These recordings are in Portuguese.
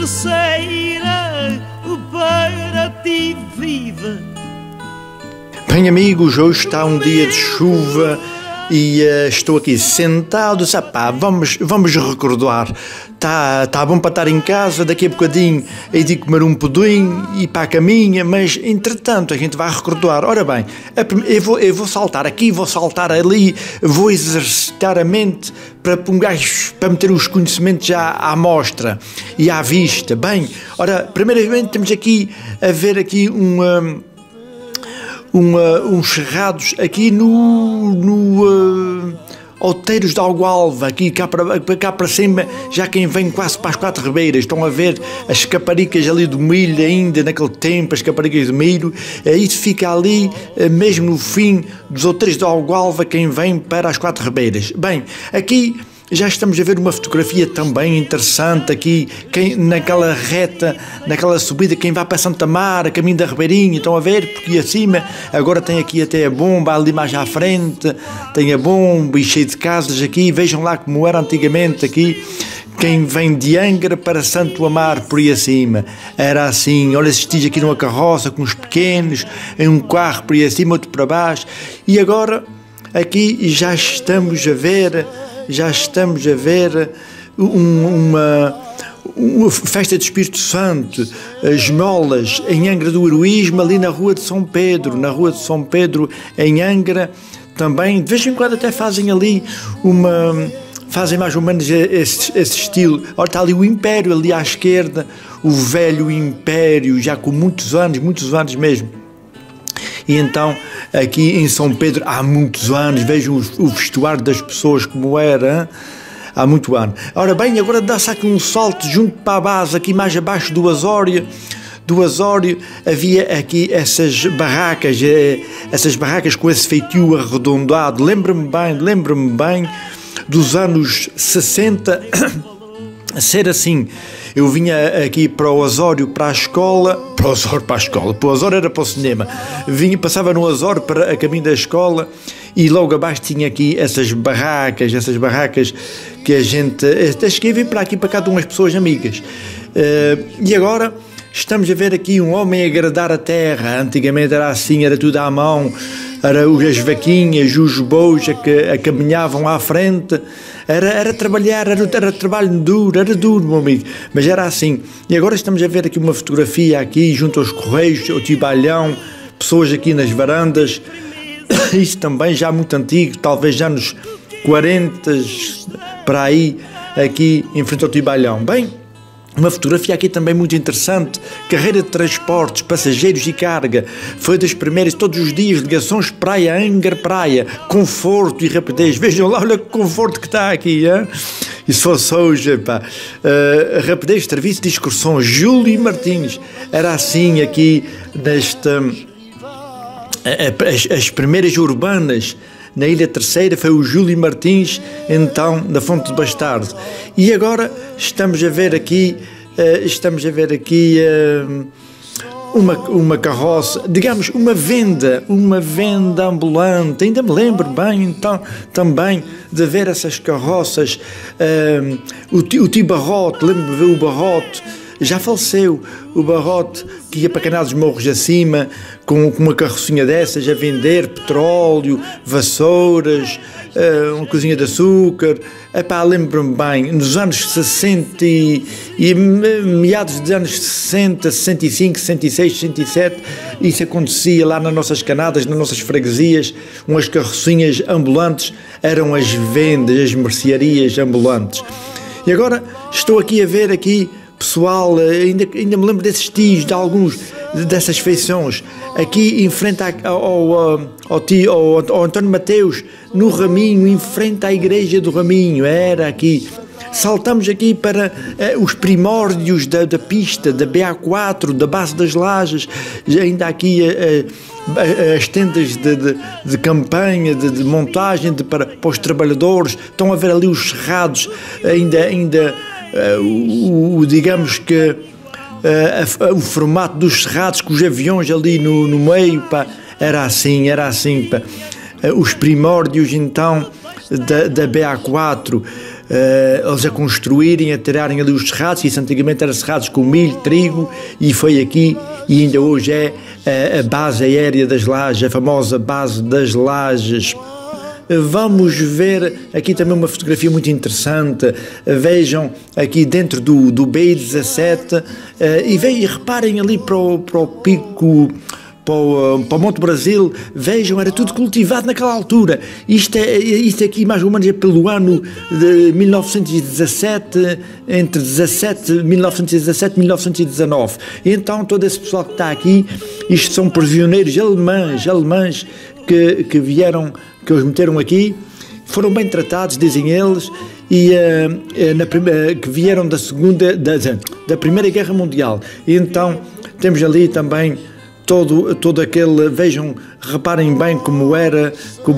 terceira para ti vive. Bem, amigos, hoje está um dia de chuva e estou aqui sentado. Pá, vamos recordar. Tá bom para estar em casa, daqui a bocadinho hei de comer um pudim e para a caminha, mas entretanto a gente vai recordar. Ora bem, eu vou saltar aqui, vou saltar ali, vou exercitar a mente para meter os conhecimentos à mostra e à vista. Bem, ora, primeiramente temos aqui a ver aqui uns cerrados aqui no Outeiros de Algualva, aqui cá para cima, já quem vem quase para as Quatro Ribeiras. Estão a ver as caparicas ali do milho ainda naquele tempo, as caparicas do milho. Isso fica ali mesmo no fim dos Outeiros de Algualva, quem vem para as Quatro Ribeiras. Bem, aqui já estamos a ver uma fotografia também interessante aqui, naquela reta, naquela subida, quem vai para Santa Mara, caminho da Ribeirinha, estão a ver? Porque acima, agora tem aqui até a bomba, ali mais à frente, tem a bomba e cheio de casas aqui, vejam lá como era antigamente aqui, quem vem de Angra para Santo Amaro, por aí acima, era assim, olha, assisti aqui numa carroça com os pequenos, em um carro por aí acima, outro para baixo, e agora, aqui já estamos a ver uma festa do Espírito Santo, as molas em Angra do Heroísmo, ali na Rua de São Pedro, em Angra, também, de vez em quando até fazem ali fazem mais ou menos esse estilo. Olha, está ali o Império, ali à esquerda, o velho Império, já com muitos anos mesmo. E então, aqui em São Pedro, há muitos anos, vejam o vestuário das pessoas como era, há muito ano. Ora bem, agora dá-se aqui um salto junto para a base, aqui mais abaixo do Osório, havia aqui essas barracas com esse feitio arredondado. Lembro-me bem dos anos 60 a ser assim. Eu vinha aqui para o Osório, para a escola, para o Osório era para o cinema, passava no Osório para a caminho da escola e logo abaixo tinha aqui essas barracas que a gente, cheguei a vir para aqui para cá de umas pessoas amigas, e agora estamos a ver aqui um homem agradar a terra. Antigamente era assim, era tudo à mão, as vaquinhas, os bois que caminhavam à frente, era trabalhar, era trabalho duro, era duro, meu amigo, mas era assim. E agora estamos a ver aqui uma fotografia aqui junto aos Correios, ao Tibalhão, pessoas aqui nas varandas, isso também já muito antigo, talvez já nos 40, para aí, aqui em frente ao Tibalhão. Bem, uma fotografia aqui também muito interessante, carreira de transportes, passageiros e carga, foi das primeiras, todos os dias, ligações praia-Angra-praia, conforto e rapidez. Vejam lá, olha que conforto que está aqui, hein? E se fosse hoje, pá, rapidez, serviço de excursões, Júlio Martins, era assim aqui, as primeiras urbanas, na Ilha Terceira foi o Júlio Martins, então, da Fonte de Bastardo. E agora estamos a ver aqui uma carroça, digamos, uma venda ambulante. Ainda me lembro bem, então, também de ver essas carroças, o tio Barrote, lembro-me de ver o Barrote, já faleceu, o Barrote, que ia para Canal dos Morros acima, com uma carrocinha dessas, a vender petróleo, vassouras, uma cozinha de açúcar. Epá, lembro-me bem, nos anos 60 e meados dos anos 60, 65, 66, 67, isso acontecia lá nas nossas canadas, nas nossas freguesias, umas carrocinhas ambulantes, eram as vendas, as mercearias ambulantes. E agora estou aqui a ver aqui pessoal, ainda me lembro desses tios, de alguns dessas feições, aqui em frente ao António Mateus, no Raminho, em frente à igreja do Raminho, era aqui. Saltamos aqui para os primórdios da pista, da BA4, da base das Lajes, ainda aqui as tendas de campanha, de montagem para os trabalhadores. Estão a ver ali os cerrados, ainda digamos que o formato dos cerrados com os aviões ali no meio, pá, era assim, pá. Os primórdios então da BA4, eles a construírem, a tirarem ali os cerrados, isso antigamente era cerrados com milho, trigo, e foi aqui, e ainda hoje é a base aérea das Lajes, a famosa base das Lajes. Vamos ver aqui também uma fotografia muito interessante. Vejam aqui dentro do BI-17 e reparem ali para o pico, para o Monte Brasil. Vejam, era tudo cultivado naquela altura. Isto aqui mais ou menos é pelo ano de 1917, entre 1917 e 1919. E então todo esse pessoal que está aqui, isto são prisioneiros alemães que vieram, que os meteram aqui, foram bem tratados, dizem eles, e que vieram da Primeira Guerra Mundial. E então temos ali também todo aquele, vejam, reparem bem como era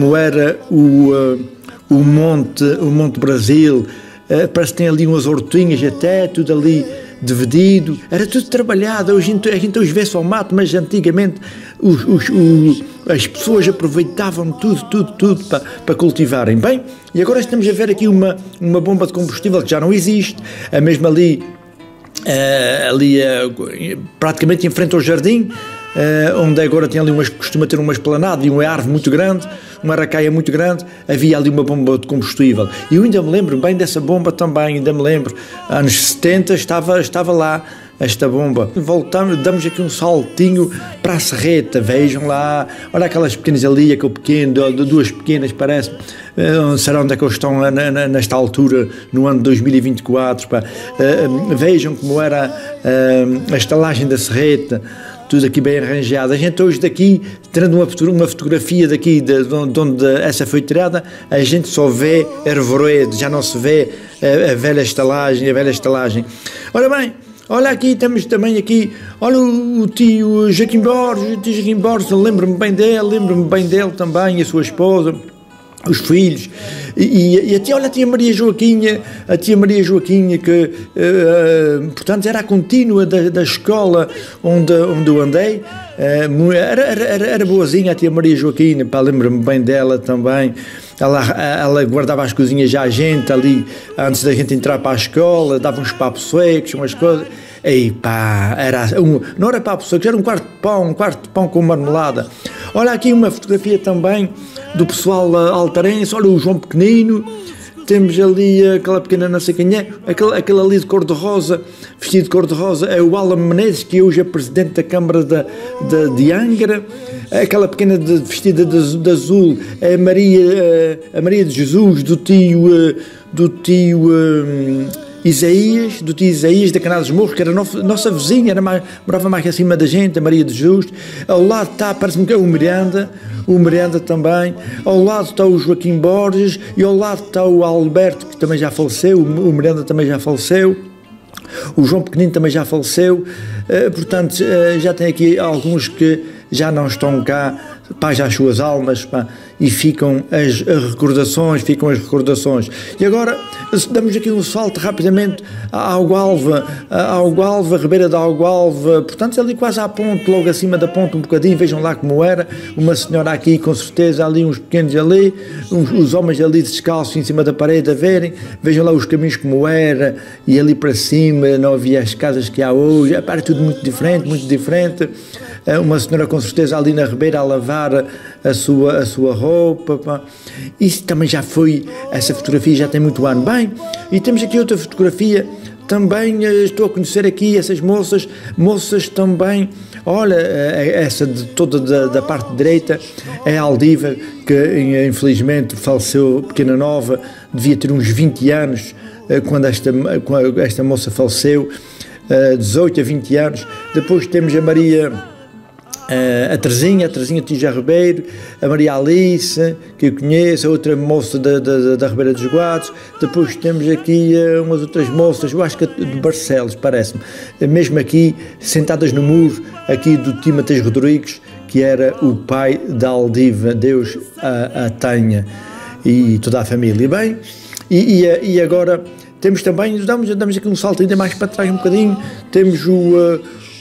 o Monte Brasil, parece que tem ali umas hortinhas até, tudo ali dividido, era tudo trabalhado. Hoje a gente hoje vê só mato, mas antigamente as pessoas aproveitavam tudo para cultivarem. Bem, e agora estamos a ver aqui uma bomba de combustível que já não existe, a mesma ali praticamente em frente ao jardim, onde agora tem ali costuma ter uma esplanada e uma árvore muito grande, uma aracaia muito grande, havia ali uma bomba de combustível. E eu ainda me lembro bem dessa bomba também, ainda me lembro, anos 70 estava lá esta bomba. Voltamos, damos aqui um saltinho para a Serreta, vejam lá, olha aquelas pequenas ali, aquele pequeno, duas pequenas parece, será onde é que eles estão nesta altura, no ano de 2024, vejam como era a estalagem da Serreta, tudo aqui bem arranjado. A gente hoje daqui, tirando uma fotografia daqui de onde essa foi tirada, a gente só vê arvoredo, já não se vê a velha estalagem. Ora bem, olha aqui, temos também aqui, olha o tio Joaquim Borges, lembro-me bem dele também, a sua esposa, os filhos, e olha a tia Maria Joaquinha, que portanto era a contínua da escola onde eu andei, era boazinha a tia Maria Joaquinha, lembro-me bem dela também. Ela guardava as coisinhas já a gente ali, antes da gente entrar para a escola, dava uns papos secos, umas coisas. E pá, não era papo seco, era um quarto de pão com marmelada. Olha aqui uma fotografia também do pessoal altarense, olha o João Pequenino, temos ali aquela pequena, não sei quem é, aquele ali de cor-de-rosa, vestido de cor-de-rosa, é o Alan Menezes, que hoje é presidente da Câmara de Angra. Aquela pequena vestida de azul é a Maria de Jesus, do tio Isaías da Canal dos Morros, que era nossa vizinha, morava mais acima da gente, a Maria de Jesus. Ao lado está, parece-me que é o Miranda também. Ao lado está o Joaquim Borges e ao lado está o Alberto, que também já faleceu, o Miranda também já faleceu. O João Pequenino também já faleceu, portanto já tem aqui alguns que já não estão cá, paz às suas almas, e ficam as recordações. E agora damos aqui um salto rapidamente à Algoalva, Ribeira da Algoalva, portanto ali quase à ponte, logo acima da ponte um bocadinho, vejam lá como era, uma senhora aqui com certeza, ali uns pequenos ali, os homens ali descalços em cima da parede a verem, vejam lá os caminhos como era, e ali para cima não havia as casas que há hoje, era tudo muito diferente. Uma senhora com certeza ali na Ribeira a lavar a sua roupa, isso também já foi, essa fotografia já tem muito ano. Bem, e temos aqui outra fotografia, também estou a conhecer aqui essas moças também, olha, essa toda da parte direita é a Aldiva, que infelizmente faleceu, pequena nova, devia ter uns 20 anos, quando esta moça faleceu, 18 a 20 anos. Depois temos a Maria... a Terezinha Tija Ribeiro, a Maria Alice, que eu conheço, a outra moça da Ribeira dos Guados. Depois temos aqui umas outras moças, eu acho que de Barcelos, parece-me, mesmo aqui, sentadas no muro, aqui do tio Mateus Rodrigues, que era o pai da Aldiva, Deus a tenha, e toda a família. Bem, e agora temos também, damos aqui um salto ainda mais para trás um bocadinho, temos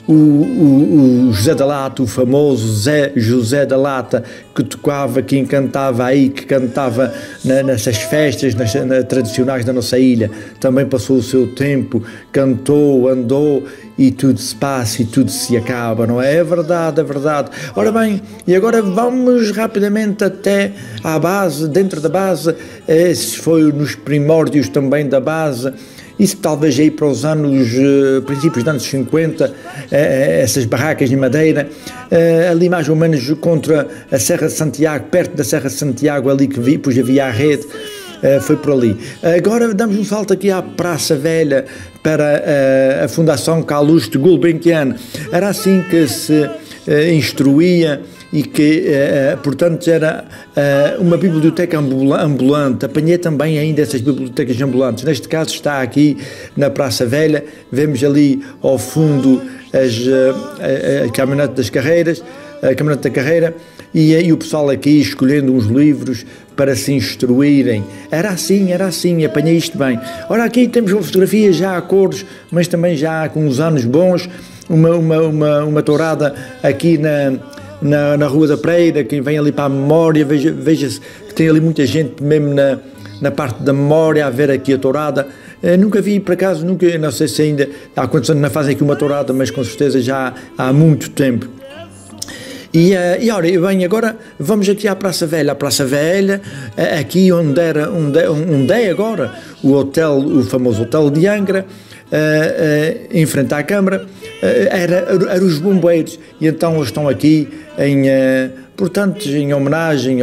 o José da Lata, o famoso José da Lata, que tocava, que encantava aí, que cantava nessas festas tradicionais da nossa ilha, também passou o seu tempo, cantou, andou, e tudo se passa e tudo se acaba, não é? É verdade, é verdade. Ora bem, e agora vamos rapidamente até à base, dentro da base, esse foi nos primórdios também da base. Isso talvez aí para os anos, princípios dos anos 50, essas barracas de madeira, ali mais ou menos contra a Serra de Santiago, perto da Serra de Santiago, ali que vi, pois havia a rede, foi por ali. Agora damos um salto aqui à Praça Velha, para a Fundação Calouste Gulbenkian. Era assim que se instruía e que, portanto, era uma biblioteca ambulante. Apanhei também ainda essas bibliotecas ambulantes. Neste caso está aqui na Praça Velha, vemos ali ao fundo a caminhonete das carreiras, a caminhonete da carreira, e o pessoal aqui escolhendo uns livros para se instruírem. Era assim, apanhei isto bem. Ora, aqui temos uma fotografia já a cores, mas também já com uns anos bons, uma tourada aqui na Rua da Preira. Quem vem ali para a memória, veja-se que tem ali muita gente mesmo na parte da memória a ver aqui a tourada. Nunca vi, por acaso, não sei se ainda há quantos anos não fazem aqui uma tourada, mas com certeza já há muito tempo. E ora, bem, agora vamos aqui à Praça Velha, aqui onde é agora o famoso Hotel de Angra, em frente à Câmara, era os bombeiros, e então eles estão aqui portanto, em homenagem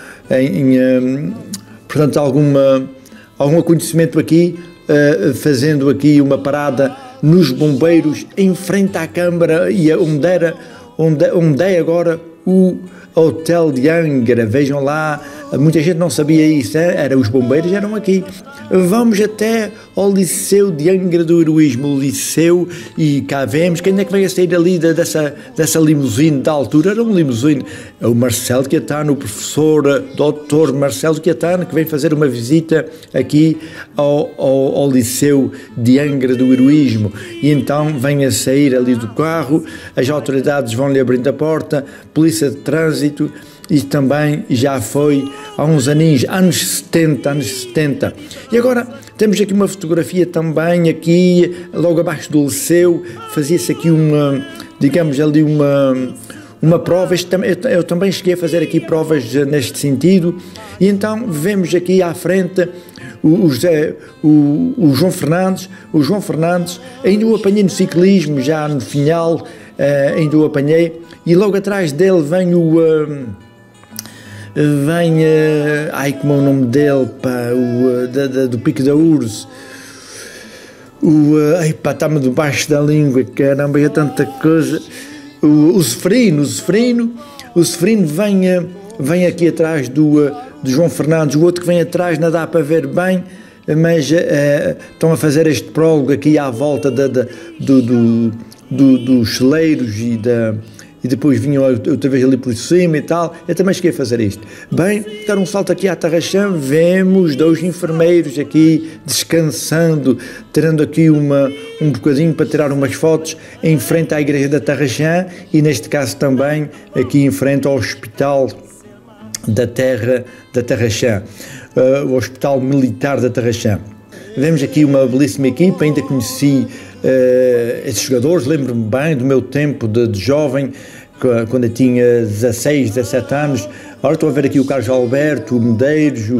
portanto, algum acontecimento aqui, fazendo aqui uma parada nos bombeiros, em frente à Câmara, e onde é agora o Hotel de Angra. Vejam lá, muita gente não sabia isso, os bombeiros eram aqui. Vamos até ao Liceu de Angra do Heroísmo, o Liceu, e cá vemos, quem é que veio a sair ali dessa limusine da altura? Era um limusine, é o Marcelo Quiatano, o professor Dr. Marcelo Quiatano, que vem fazer uma visita aqui ao Liceu de Angra do Heroísmo, e então vem a sair ali do carro, as autoridades vão-lhe abrindo a porta, polícia de trânsito. E também já foi há uns anos 70. E agora temos aqui uma fotografia também, aqui logo abaixo do Liceu, fazia-se aqui digamos ali uma prova. Eu também cheguei a fazer aqui provas neste sentido, e então vemos aqui à frente o João Fernandes, ainda o apanhei no ciclismo, já no final, ainda o apanhei, e logo atrás dele vem como é o nome dele, pá, do Pico da Urze, está-me debaixo da língua, caramba, é tanta coisa, o Zeferino vem aqui atrás do João Fernandes, o outro que vem atrás não dá para ver bem, mas estão a fazer este prólogo aqui à volta dos celeiros e depois vinham outra vez ali por cima e tal. Eu também cheguei a fazer isto. Bem, dar um salto aqui à Tarraxã, vemos 2 enfermeiros aqui descansando, tirando aqui um bocadinho para tirar umas fotos em frente à igreja da Tarraxã, e neste caso também aqui em frente ao Hospital da Terra da Tarraxã, o Hospital Militar da Tarraxã. Vemos aqui uma belíssima equipa, ainda conheci esses jogadores, lembro-me bem do meu tempo de jovem, quando eu tinha 16, 17 anos. Agora estou a ver aqui o Carlos Alberto, o Medeiros,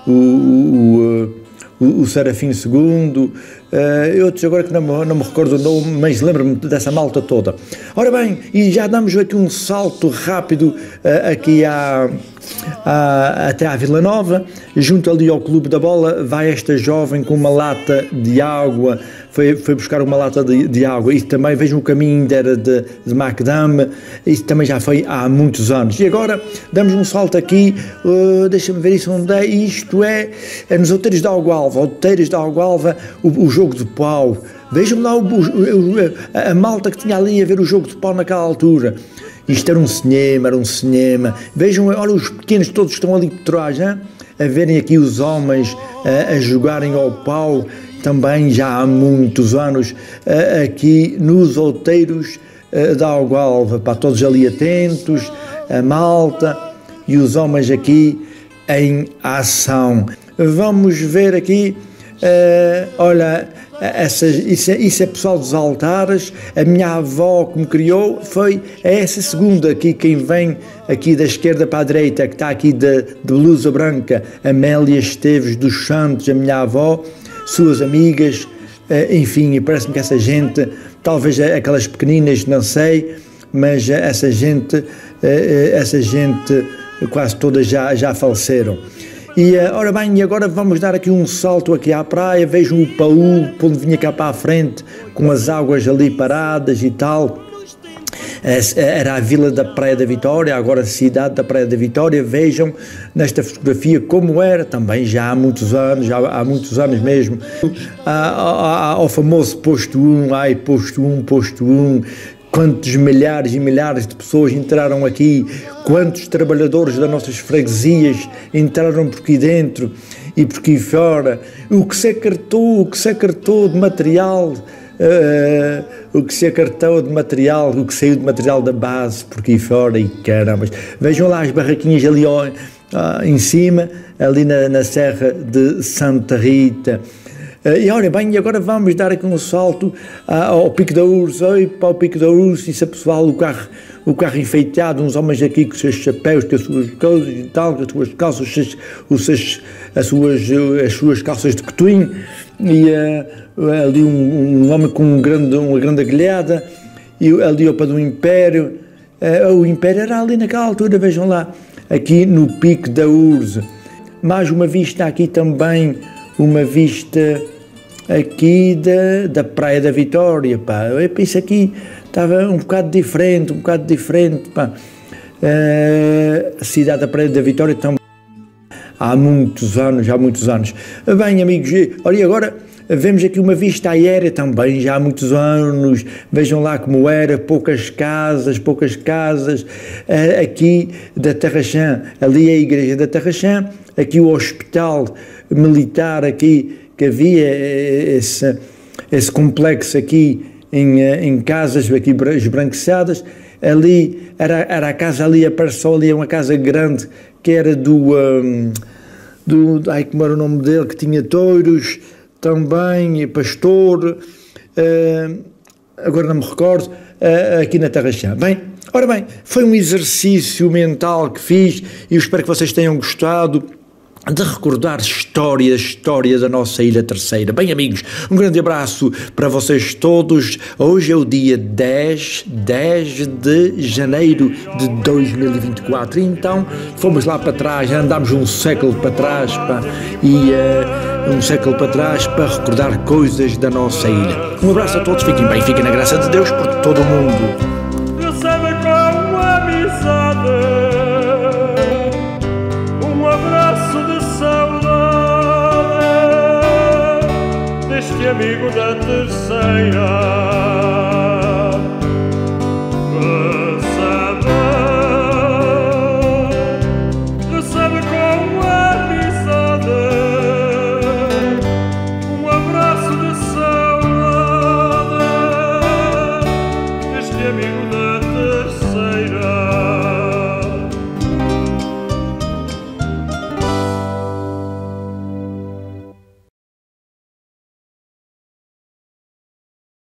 o Serafim II, outros agora que não me recordo o nome, mas lembro-me dessa malta toda. Ora bem, e já damos aqui um salto rápido aqui até à Vila Nova, junto ali ao Clube da Bola, vai esta jovem com uma lata de água, foi buscar uma lata de água, e também vejam o caminho era de Macdam, isso também já foi há muitos anos. E agora damos um salto aqui, deixa-me ver isso onde é, isto é nos Outeiros de Algualva, o jogo de pau. Vejam lá a malta que tinha ali a ver o jogo de pau naquela altura. Isto era um cinema. Vejam, olha, os pequenos todos estão ali por trás, hein? A verem aqui os homens a jogarem ao pau, também já há muitos anos, aqui nos Outeiros da Algalva, para todos ali atentos, a malta e os homens aqui em ação. Vamos ver aqui, olha, isso é pessoal dos altares. A minha avó que me criou foi essa segunda aqui, quem vem aqui da esquerda para a direita, que está aqui de blusa branca, Amélia Esteves dos Santos, a minha avó, suas amigas, enfim, parece-me que essa gente, talvez aquelas pequeninas, não sei, mas essa gente quase todas já faleceram. E, ora bem, e agora vamos dar aqui um salto aqui à praia. Vejam o Paú, onde vinha cá para a frente, com as águas ali paradas e tal. Era a vila da Praia da Vitória, agora a cidade da Praia da Vitória. Vejam nesta fotografia como era, também já há muitos anos mesmo, ao famoso posto 1, posto 1, quantos milhares e milhares de pessoas entraram aqui, quantos trabalhadores das nossas freguesias entraram por aqui dentro e por aqui fora, o que se acartou de material, o que saiu de material da base por aqui fora, e caramba, vejam lá as barraquinhas ali em cima, ali na Serra de Santa Rita. E olha bem, agora vamos dar aqui um salto ao Pico da Urso. Oi, para o Pico da Urso, isso é pessoal, o carro enfeitado, uns homens aqui com os seus chapéus, com as suas coisas e tal, com as suas calças, as suas calças de cotuim, e ali um homem com uma grande agulhada, e ali ao pé do Império. O Império era ali naquela altura, vejam lá, aqui no Pico da Urso. Mais uma vista aqui também, uma vista aqui da Praia da Vitória, pá. Isso aqui estava um bocado diferente, pá. A cidade da Praia da Vitória também há muitos anos. Bem, amigos, olha, e agora vemos aqui uma vista aérea também, já há muitos anos. Vejam lá como era, poucas casas, aqui da Tarraxã, ali é a igreja da Tarraxã, aqui o hospital militar aqui, que havia esse complexo aqui em casas aqui esbranquiçadas. Ali era a casa, ali apareceu ali uma casa grande que era ai, como era o nome dele, que tinha touros também, pastor, agora não me recordo, aqui na Tarraxã. Bem, ora bem, foi um exercício mental que fiz e eu espero que vocês tenham gostado de recordar história da nossa Ilha Terceira. Bem, amigos, um grande abraço para vocês todos. Hoje é o dia 10 de janeiro de 2024, então fomos lá para trás, andámos um século para trás, para recordar coisas da nossa ilha. Um abraço a todos, fiquem bem, fiquem na graça de Deus por todo o mundo. Recebe com amizade um abraço de saudade deste amigo da Terceira. Recebe com amizade um abraço de saudade deste amigo da Terceira.